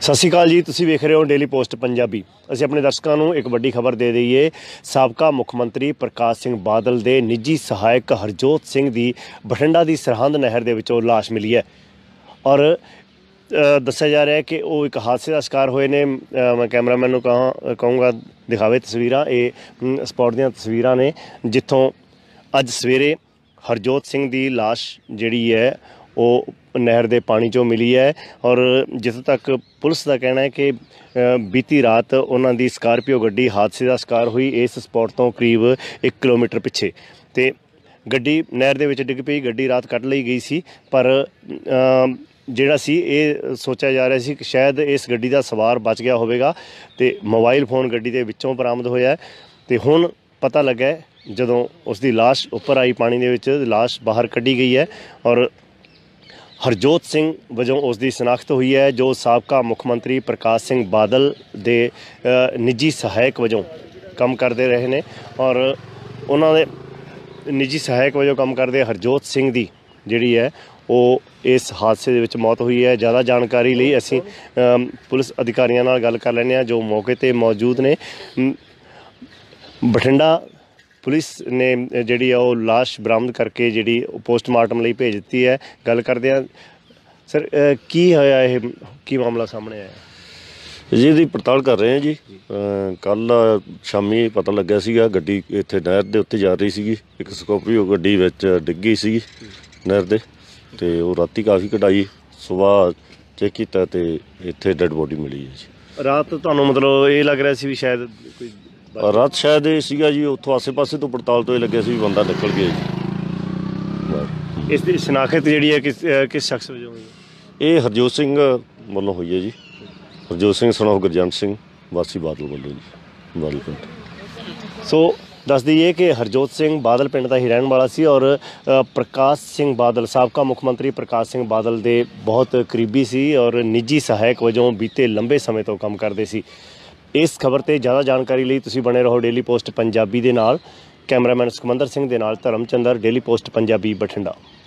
ਸਤਿ ਸ਼੍ਰੀ ਅਕਾਲ ਜੀ। ਤੁਸੀਂ ਵੇਖ ਰਹੇ ਹੋ ਡੇਲੀ ਪੋਸਟ ਪੰਜਾਬੀ। ਅਸੀਂ ਆਪਣੇ ਦਰਸ਼ਕਾਂ ਨੂੰ ਇੱਕ ਵੱਡੀ ਖਬਰ ਦੇ ਦਈਏ। ਸਾਬਕਾ ਮੁੱਖ ਮੰਤਰੀ ਪ੍ਰਕਾਸ਼ ਸਿੰਘ ਬਾਦਲ ਦੇ ਨਿੱਜੀ ਸਹਾਇਕ ਹਰਜੋਤ ਸਿੰਘ ਦੀ ਬਠਿੰਡਾ ਦੀ ਸਰਹੰਦ ਨਹਿਰ ਦੇ ਵਿੱਚੋਂ ਲਾਸ਼ ਮਿਲੀ ਹੈ ਔਰ ਦੱਸਿਆ ਜਾ ਰਿਹਾ ਹੈ ਕਿ ਉਹ ਇੱਕ ਹਾਦਸੇ ਦਾ ਸ਼ਿਕਾਰ ਹੋਏ ਨੇ। ਮੈਂ ਕੈਮਰਾਮੈਨ ਨੂੰ ਕਹੂੰਗਾ ਦਿਖਾਵੇ ਤਸਵੀਰਾਂ। ਇਹ ਸਪੌਟ ਦੀਆਂ ਤਸਵੀਰਾਂ ਨੇ ਜਿੱਥੋਂ ਅੱਜ ਸਵੇਰੇ ਹਰਜੋਤ ਸਿੰਘ ਦੀ ਲਾਸ਼ ਜਿਹੜੀ ਹੈ ਉਹ ਨਹਿਰ ਦੇ ਪਾਣੀ 'ਚੋਂ ਮਿਲੀ ਹੈ ਔਰ ਜਿੱਥੋਂ ਤੱਕ ਪੁਲਿਸ ਦਾ ਕਹਿਣਾ ਹੈ ਕਿ ਬੀਤੀ ਰਾਤ ਉਹਨਾਂ ਦੀ ਸਕਾਰਪੀਓ ਗੱਡੀ ਹਾਦਸੇ ਦਾ ਸ਼ਿਕਾਰ ਹੋਈ ਇਸ ਸਪੌਟ ਤੋਂ ਕਰੀਬ 1 ਕਿਲੋਮੀਟਰ ਪਿੱਛੇ, ਅਤੇ ਗੱਡੀ ਨਹਿਰ ਦੇ ਵਿੱਚ ਡਿੱਗ ਪਈ। ਗੱਡੀ ਰਾਤ ਕੱਢ ਲਈ ਗਈ ਸੀ, ਪਰ ਜਿਹੜਾ ਸੀ ਇਹ ਸੋਚਿਆ ਜਾ ਰਿਹਾ ਸੀ ਕਿ ਸ਼ਾਇਦ ਇਸ ਗੱਡੀ ਦਾ ਸਵਾਰ ਬਚ ਗਿਆ ਹੋਵੇਗਾ ਅਤੇ ਮੋਬਾਈਲ ਫੋਨ ਗੱਡੀ ਦੇ ਵਿੱਚੋਂ ਬਰਾਮਦ ਹੋਇਆ। ਅਤੇ ਹੁਣ ਪਤਾ ਲੱਗਾ ਜਦੋਂ ਉਸ ਦੀ ਲਾਸ਼ ਉੱਪਰ ਆਈ ਪਾਣੀ ਦੇ ਵਿੱਚ, ਲਾਸ਼ ਬਾਹਰ ਕੱਢੀ ਗਈ ਹੈ ਔਰ ਹਰਜੋਤ ਸਿੰਘ ਵਜੋਂ ਉਸ ਦੀ ਸ਼ਨਾਖਤ ਹੋਈ ਹੈ, ਜੋ ਸਾਬਕਾ ਮੁੱਖ ਮੰਤਰੀ ਪ੍ਰਕਾਸ਼ ਸਿੰਘ ਬਾਦਲ ਦੇ ਨਿੱਜੀ ਸਹਾਇਕ ਵਜੋਂ ਕੰਮ ਕਰਦੇ ਰਹੇ ਨੇ ਔਰ ਉਹਨਾਂ ਦੇ ਨਿੱਜੀ ਸਹਾਇਕ ਵਜੋਂ ਕੰਮ ਕਰਦੇ ਹਰਜੋਤ ਸਿੰਘ ਦੀ ਜਿਹੜੀ ਹੈ ਉਹ ਇਸ ਹਾਦਸੇ ਦੇ ਵਿੱਚ ਮੌਤ ਹੋਈ ਹੈ। ਜ਼ਿਆਦਾ ਜਾਣਕਾਰੀ ਲਈ ਅਸੀਂ ਪੁਲਿਸ ਅਧਿਕਾਰੀਆਂ ਨਾਲ ਗੱਲ ਕਰ ਲੈਂਦੇ ਹਾਂ ਜੋ ਮੌਕੇ 'ਤੇ ਮੌਜੂਦ ਨੇ। ਬਠਿੰਡਾ ਪੁਲਿਸ ਨੇ ਜਿਹੜੀ ਆ ਉਹ ਲਾਸ਼ ਬਰਾਮਦ ਕਰਕੇ ਜਿਹੜੀ ਪੋਸਟਮਾਰਟਮ ਲਈ ਭੇਜ ਦਿੱਤੀ ਹੈ। ਗੱਲ ਕਰਦੇ ਹਾਂ ਸਰ, ਕੀ ਹੋਇਆ, ਇਹ ਕੀ ਮਾਮਲਾ ਸਾਹਮਣੇ ਆਇਆ ਜੀ? ਇਹਦੀ ਪੜਤਾਲ ਕਰ ਰਹੇ ਹਾਂ ਜੀ। ਕੱਲ੍ਹ ਸ਼ਾਮੀ ਪਤਾ ਲੱਗਿਆ ਸੀਗਾ ਗੱਡੀ ਇੱਥੇ ਨਹਿਰ ਦੇ ਉੱਤੇ ਜਾ ਰਹੀ ਸੀਗੀ, ਇੱਕ ਸਕੋਰਪੀਓ ਗੱਡੀ ਵਿੱਚ ਡਿੱਗ ਗਈ ਸੀਗੀ ਨਹਿਰ ਦੇ, ਅਤੇ ਉਹ ਰਾਤੀ ਕਾਫੀ ਕਢਾਈ, ਸੁਬਾਹ ਚੈੱਕ ਕੀਤਾ ਅਤੇ ਇੱਥੇ ਡੈੱਡ ਬੋਡੀ ਮਿਲੀ ਹੈ ਜੀ। ਰਾਤ ਤੁਹਾਨੂੰ ਮਤਲਬ ਇਹ ਲੱਗ ਰਿਹਾ ਸੀ ਵੀ ਸ਼ਾਇਦ ਕੋਈ ਰਾਤ ਸ਼ਾਇਦ ਇਹ ਸੀਗਾ ਜੀ, ਉੱਥੋਂ ਆਸੇ ਪਾਸੇ ਤੋਂ ਪੜਤਾਲ ਤੋਂ ਇਹ ਲੱਗਿਆ ਸੀ ਵੀ ਬੰਦਾ ਨਿਕਲ ਗਿਆ ਜੀ। ਇਸ ਦੀ ਸ਼ਨਾਖਤ ਜਿਹੜੀ ਹੈ ਕਿਸ ਸ਼ਖਸ ਵਜੋਂ ਹੋਈ? ਇਹ ਹਰਜੋਤ ਸਿੰਘ ਵੱਲੋਂ ਹੋਈ ਹੈ ਜੀ। ਹਰਜੋਤ ਸਿੰਘ son of ਗੁਰਜੰਟ ਸਿੰਘ ਵਾਸੀ ਬਾਦਲ ਵੱਲੋਂ ਜੀ, ਬਾਦਲ ਪਿੰਡ। ਸੋ ਦੱਸ ਦਈਏ ਕਿ ਹਰਜੋਤ ਸਿੰਘ ਬਾਦਲ ਪਿੰਡ ਦਾ ਹੀ ਰਹਿਣ ਵਾਲਾ ਸੀ ਔਰ ਪ੍ਰਕਾਸ਼ ਸਿੰਘ ਬਾਦਲ, ਸਾਬਕਾ ਮੁੱਖ ਮੰਤਰੀ ਪ੍ਰਕਾਸ਼ ਸਿੰਘ ਬਾਦਲ ਦੇ ਬਹੁਤ ਕਰੀਬੀ ਸੀ ਔਰ ਨਿੱਜੀ ਸਹਾਇਕ ਵਜੋਂ ਬੀਤੇ ਲੰਬੇ ਸਮੇਂ ਤੋਂ ਕੰਮ ਕਰਦੇ ਸੀ। ਇਸ ਖਬਰ 'ਤੇ ਜ਼ਿਆਦਾ ਜਾਣਕਾਰੀ ਲਈ ਤੁਸੀਂ ਬਣੇ ਰਹੋ ਡੇਲੀ ਪੋਸਟ ਪੰਜਾਬੀ ਦੇ ਨਾਲ। ਕੈਮਰਾਮੈਨ ਸੁਖਮੰਦਰ ਸਿੰਘ ਦੇ ਨਾਲ ਧਰਮਚੰਦਰ, ਡੇਲੀ ਪੋਸਟ ਪੰਜਾਬੀ, ਬਠਿੰਡਾ।